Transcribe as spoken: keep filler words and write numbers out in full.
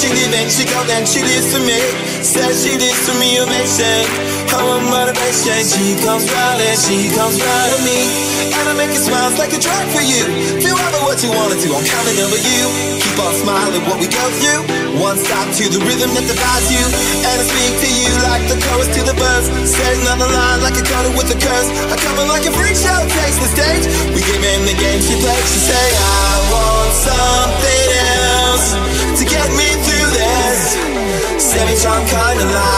she leaving, she go, then she leaves for me. Says she leaves for me, amazing. How I'm motivation. She comes round and she comes round to me, and I make it smile like a drug for you. Feel ever what you wanna do, I'm counting over you. Keep on smiling what we go through. One stop to the rhythm that divides you, and I speak to you like the chorus to the birds. Saying on the line like a counter with a curse. I come in like a freak show, takes the stage. We give in the game she plays. She say I want something else to get me through this semi-drunk kind of life.